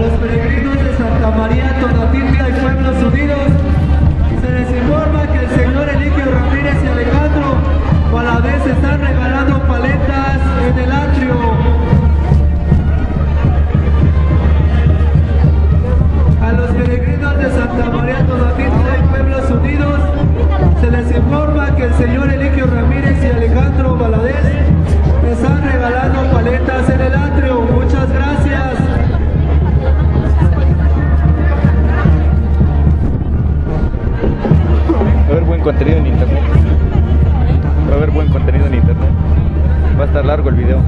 los peregrinos de Santa María Tonatitla y Pueblos Unidos, se les informa que el señor Eligio Ramírez y Alejandro Valadez están regalando paletas en el atrio. A los peregrinos de Santa María Tonatitla y Pueblos Unidos, se les informa que el señor Eligio Ramírez y Alejandro Valadez están regalando paletas en el atrio. Muchas gracias. Va a haber buen contenido en internet. Va a haber buen contenido en internet. Va a estar largo el video.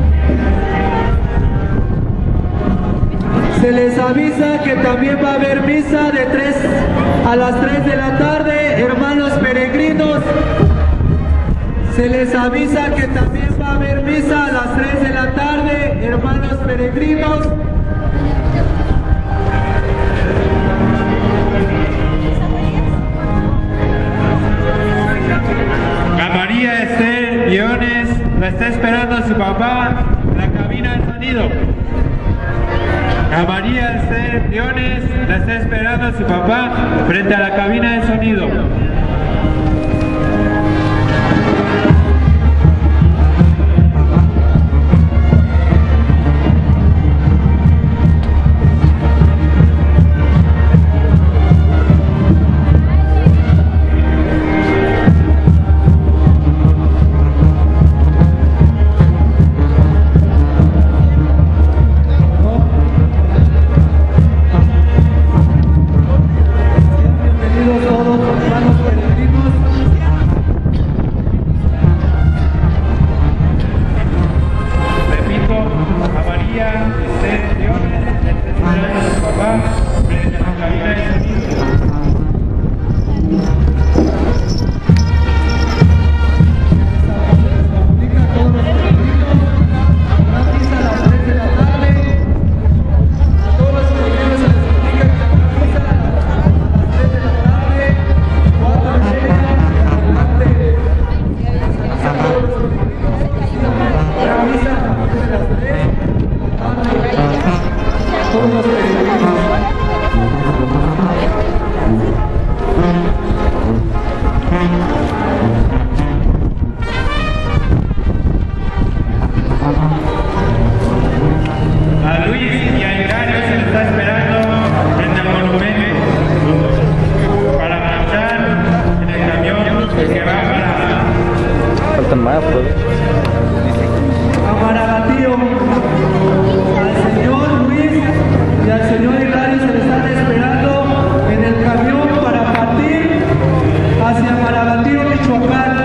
Se les avisa que también va a haber misa de 3 a las 3 de la tarde, hermanos peregrinos. Se les avisa que también va a haber misa a las 3 de la tarde, hermanos peregrinos. A María Esther Guiones la está esperando su papá en la cabina de sonido. A María Esther Guiones la está esperando su papá frente a la cabina de sonido. A Luis y a Hilario se les está esperando frente al monumento para marchar en el camión que va para... Faltan más, pues. A Maragatío, al señor Luis y al señor Hilario se les están esperando en el camión para partir hacia Maragatío, Michoacán.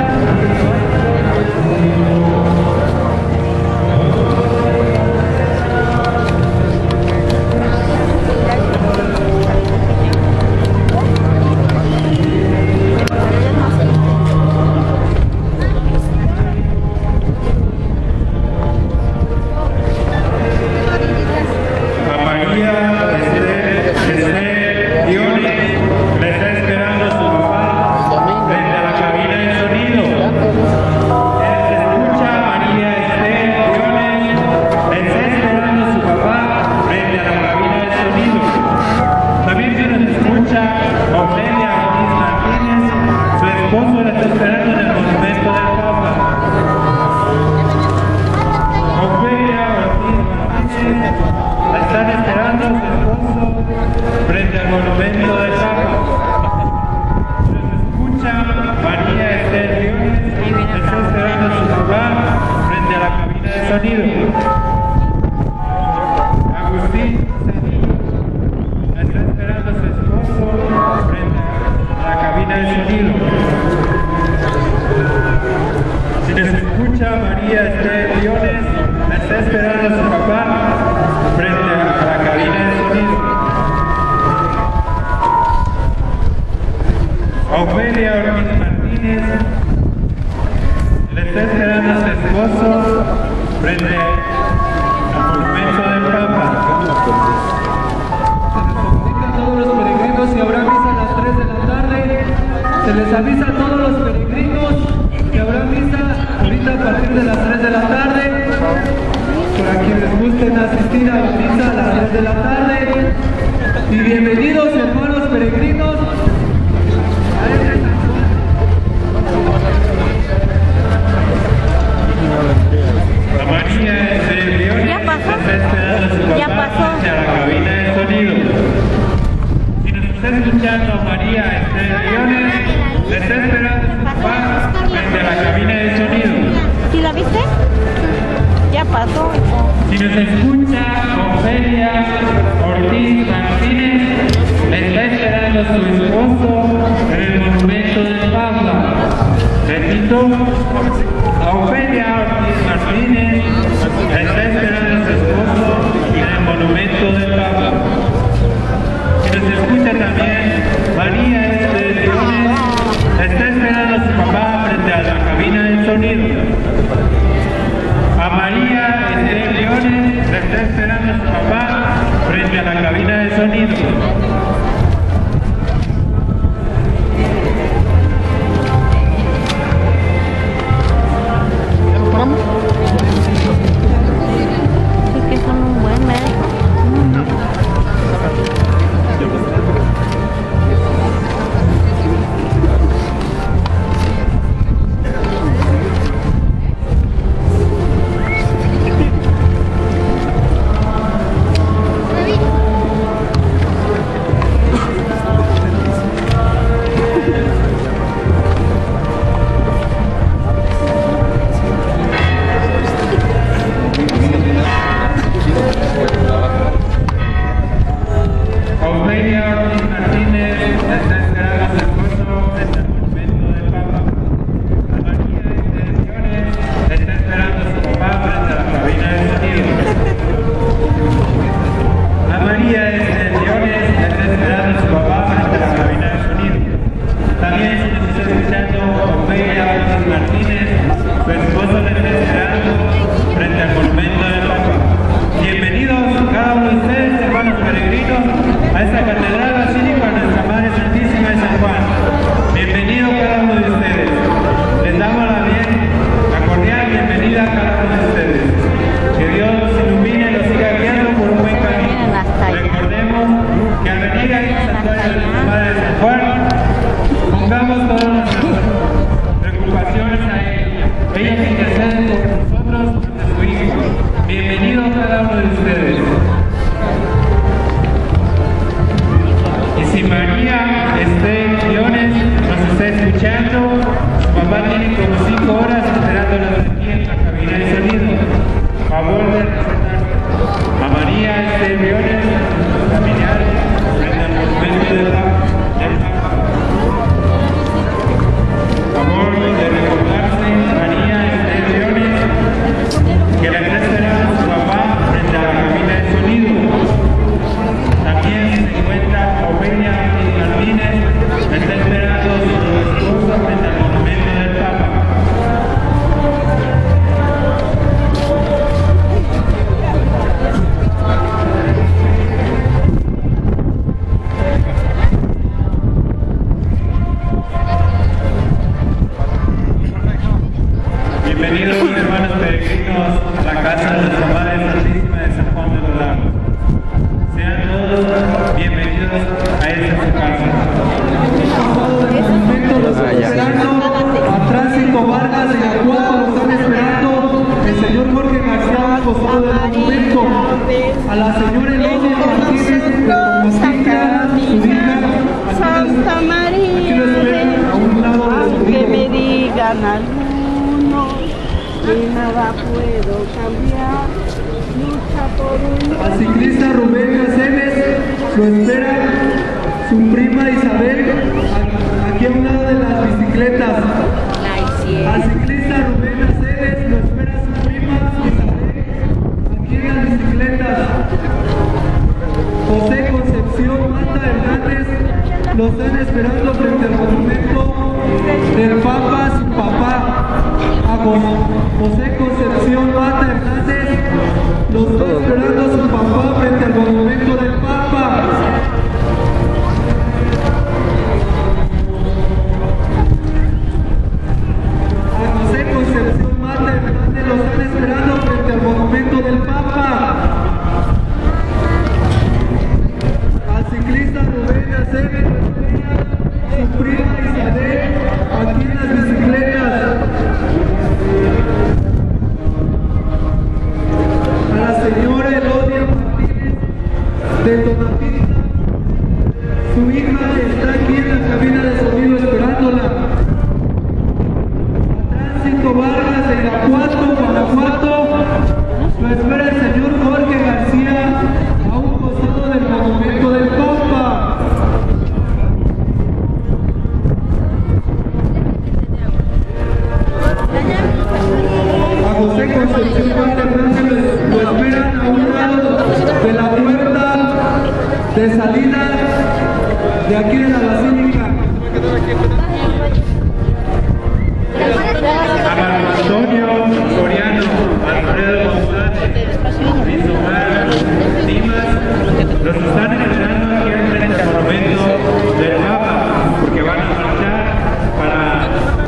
Agustín Cedillo está esperando a su esposo frente a la cabina de sonido. Si les escucha María Esther Guiones, la está esperando a su papá frente a la cabina de sonido. Ofelia Ortiz Martínez le está esperando a su esposo frente al monumento del Papa. Se les comunica a todos los peregrinos que habrá misa a las 3 de la tarde. Se les avisa a todos los peregrinos que habrá misa ahorita a partir de las 3 de la tarde. Para quienes gusten asistir a la misa a las 3 de la tarde. bienvenidos hermanos peregrinos a este San Juan. La María de Leones está esperando a su papá hacia la cabina de sonido. Si nos está escuchando María de Leones, le está esperando a su papá frente a la cabina de sonido. ¿Sí la viste? Ya pasó. Si nos escucha Ofelia Ortiz Martínez, le está esperando a su esposo en el monumento del Papa. Repito, a Ofelia Ortiz Martínez le está esperando a su esposo en el monumento del Papa. Si nos escucha también María de Leones, le está esperando a su papá frente a la cabina del sonido. A María de Leones le está esperando a su papá frente a la cabina de sonido. Es que son un buen médico. Ofelia Ortiz Martínez está esperando a su esposo frente al monumento del Papa. A María de Leones está esperando a su papá frente a la cabina de sonido. A María de Leones está esperando a su papá frente a la cabina de sonido. También se nos está escuchando Ofelia Ortiz Martínez, su esposo le está esperando frente al monumento del Papa. Bienvenidos cada uno de ustedes, hermanos peregrinos, a esta catedral basílica de Nuestra Madre Santísima de San Juan. Bienvenido cada uno de ustedes. Les damos la cordial bienvenida a cada uno de ustedes. Que Dios los ilumine y los siga guiando por un buen camino. Recordemos que al venir a este santuario de Nuestra Madre de San Juan, pongamos todas nuestras preocupaciones a ella. Ella que intercede por nosotros ante su Hijo. Bienvenido cada uno de ustedes. Y si María Leones nos está escuchando, su papá tiene como 5 horas esperándola aquí en la cabina de sonido. Favor de respetar a María Leones, familiares, frente al monumento del Papa. Favor de recordarse María Leones que le está esperando a su papá frente a la cabina de sonido. También se encuentra Ofelia Martínez, le está esperando a su esposo frente al monumento del Papa. Bienvenidos hermanos peregrinos a la casa de Nuestra Madre Santísima de San Juan de los Lagos. Sean todos bienvenidos a esta su casa. Atrás Cinco Vargas y a 4 lo están esperando el señor Jorge García al costado del monumento. A la señora Elodia Martínez de Tomastica, su hija. Santa María, Aquí lo esperan a un lado de su aunque hijo. me digan algunos que nada puedo cambiar, lucha por un Al ciclista Rubén Aceves lo espera su prima Isabel aquí a un lado de las bicicletas. Al ciclista Rubén Aceves lo espera su prima Isabel aquí en las bicicletas. José Concepción Mata Hernández lo están esperando frente al monumento del Papa, su papá. A José Concepción Mata Hernández lo está esperando su papá frente al monumento del Papa. A José Concepción Mata Hernández lo están esperando frente al monumento del Papa. Al ciclista de Tonapista. Su hija está aquí en la cabina de sonido esperándola. A Tránsito Vargas de Irapuato, Guanajuato. Lo espera el señor Jorge García a un costado del monumento del Pampa. A José Concepción Juan Hernández lo esperan a un lado de la puerta de salida de aquí de la Basílica. A Antonio Soriano, Alfredo González, Luis Omar, Dimas, los están esperando aquí frente al monumento del Papa, porque van a marchar para...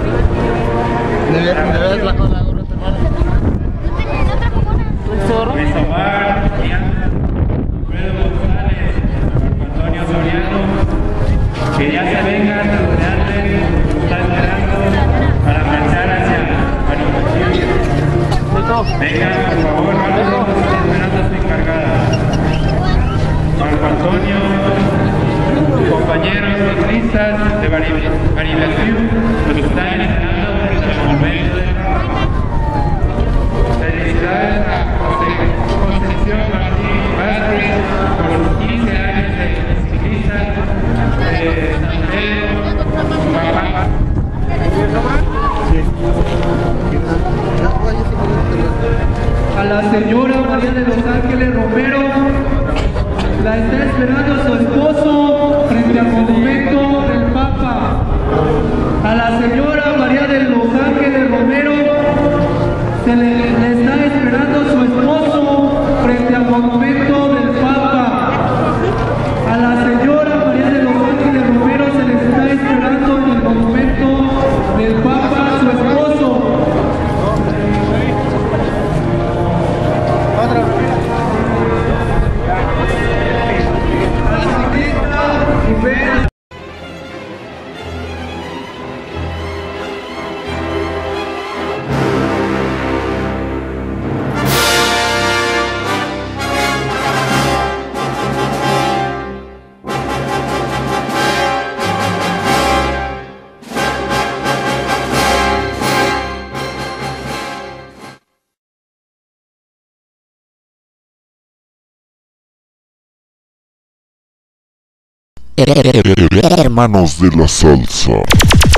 Luis Omar, Diana, Alfredo González, Marco Antonio Soriano, que ya se vengan, saludarte, está esperando para marchar hacia Manufactura. Vengan, por favor, rápido, está esperando a su encargada. Marco Antonio, compañeros ciclistas de Barilaciú, los están esperando frente al monumento del Papa. Felicidades a Concepción Martín Vázquez por los 15 años de ciclista de San Pedro, su papá. A la señora María de los Ángeles Romero la está esperando su esposo frente al monumento del Papa. A la señora María de los Ángeles Romero le está esperando su esposo frente al monumento del Papa. A la señora María de los Ángeles Romero se le está esperando en el monumento del Papa su esposo. Hermanos de la salsa.